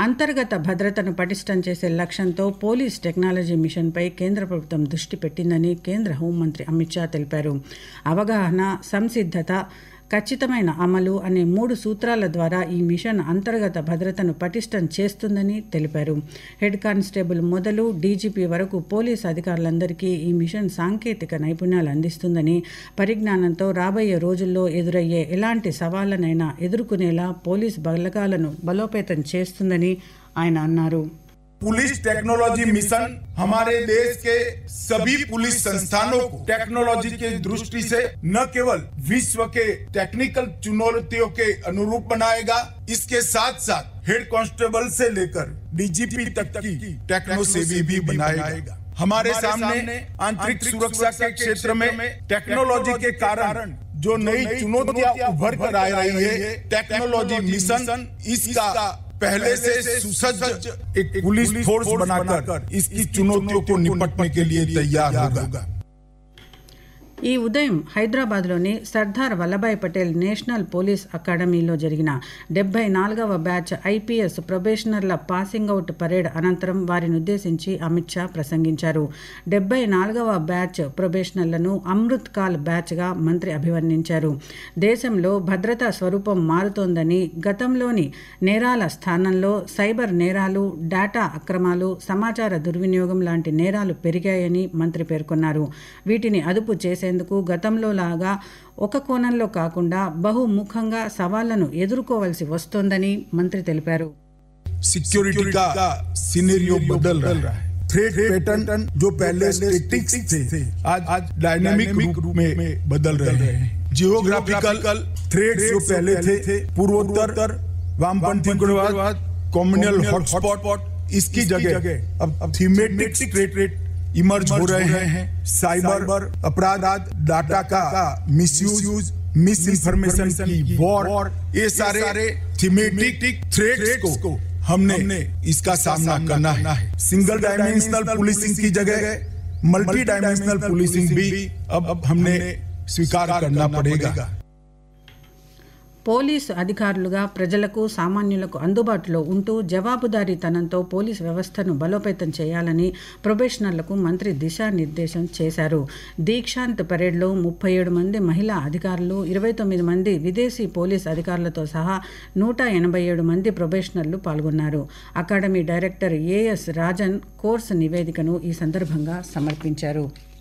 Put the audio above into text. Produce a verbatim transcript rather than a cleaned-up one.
అంతర్గత భద్రతను పటిష్టం చేసే లక్ష్యంతో పోలీస్ టెక్నాలజీ మిషన్పై కేంద్ర ప్రభుత్వం దృష్టి పెట్టిందని కేంద్ర హోంమంత్రి అమిత్ షా తెలిపారు. అవగాహన, సంసిద్ధత, ఖచ్చితమైన అమలు అనే మూడు సూత్రాల ద్వారా ఈ మిషన్ అంతర్గత భద్రతను పటిష్టం చేస్తుందని తెలిపారు. హెడ్ కానిస్టేబుల్ మొదలు డీజీపీ వరకు పోలీస్ అధికారులందరికీ ఈ మిషన్ సాంకేతిక నైపుణ్యాలు అందిస్తుందని, పరిజ్ఞానంతో రాబోయే రోజుల్లో ఎదురయ్యే ఎలాంటి సవాళ్లనైనా ఎదుర్కొనేలా పోలీస్ బలగాలను బలోపేతం చేస్తుందని ఆయన అన్నారు. पुलिस टेक्नोलॉजी मिशन हमारे देश के सभी पुलिस संस्थानों को टेक्नोलॉजी की दृष्टि से न केवल विश्व के टेक्निकल चुनौतियों के अनुरूप बनाएगा, इसके साथ साथ हेड कांस्टेबल से लेकर डीजीपी तक की टेक्नो सेवी भी बनाएगा. हमारे सामने आंतरिक सुरक्षा के क्षेत्र में टेक्नोलॉजी के कारण जो नई चुनौतियां उभर कर आ रही है, टेक्नोलॉजी मिशन इसका पहले से सुसज्ज एक पुलिस फोर्स बनाकर इसकी चुनौतियों को निपटने के लिए तैयार होगा. ఈ ఉదయం హైదరాబాద్లోని సర్దార్ వల్లభాయ్ పటేల్ నేషనల్ పోలీస్ అకాడమీలో జరిగిన డెబ్బై నాలుగవ బ్యాచ్ ఐపీఎస్ ప్రొబేషనర్ల పాసింగ్ అవుట్ పరేడ్ అనంతరం వారిని ఉద్దేశించి అమిత్ షా ప్రసంగించారు. డెబ్బై నాలుగవ బ్యాచ్ ప్రొబేషనర్లను అమృత్ కాల్ బ్యాచ్గా మంత్రి అభివర్ణించారు. దేశంలో భద్రతా స్వరూపం మారుతోందని, గతంలోని నేరాల స్థానంలో సైబర్ నేరాలు, డేటా అక్రమాలు, సమాచార దుర్వినియోగం లాంటి నేరాలు పెరిగాయని మంత్రి పేర్కొన్నారు. వీటిని అదుపు చేసే ందుకు గతంలో లాగా ఒక కోణంలో కాకుండా బహుముఖంగా సవాళ్లను ఎదుర్కోవాల్సి వస్తోందని మంత్రి తెలిపారు. सिक्योरिटी का सिनेरियो बदल रहा है. थ्रेट पैटर्न जो पहले स्टैटिक्स थे आज आज डायनामिक रूप में बदल रहे हैं. जियोग्राफिकल थ्रेट्स जो पहले थे पूर्वोत्तर, वामपंथी उग्रवाद, कम्युनल हॉटस्पॉट, इसकी जगह अब थीमेटिक थ्रेट इमर्ज हो रहे हैं. साइबर अपराध, डाटा का मिसयूज, मिस इंफॉर्मेशन की वॉर, ये सारे थीमेटिक थ्रेट्स को हमने इसका सामना करना है. सिंगल डायमेंशनल पुलिसिंग की जगह मल्टी डायमेंशनल पुलिसिंग भी अब हमने स्वीकार करना पड़ेगा. పోలీసు అధికారులుగా ప్రజలకు, సామాన్యులకు అందుబాటులో ఉంటూ జవాబుదారీతనంతో పోలీసు వ్యవస్థను బలోపేతం చేయాలని ప్రొబేషనర్లకు మంత్రి దిశానిర్దేశం చేశారు. దీక్షాంత్ పరేడ్లో ముప్పై ఏడు మంది మహిళా అధికారులు, ఇరవై తొమ్మిది మంది విదేశీ పోలీసు అధికారులతో సహా నూట ఎనభై ఏడు మంది ప్రొబేషనర్లు పాల్గొన్నారు. Academy director AS Rajan course నివేదికను ఈ సందర్భంగా సమర్పించారు.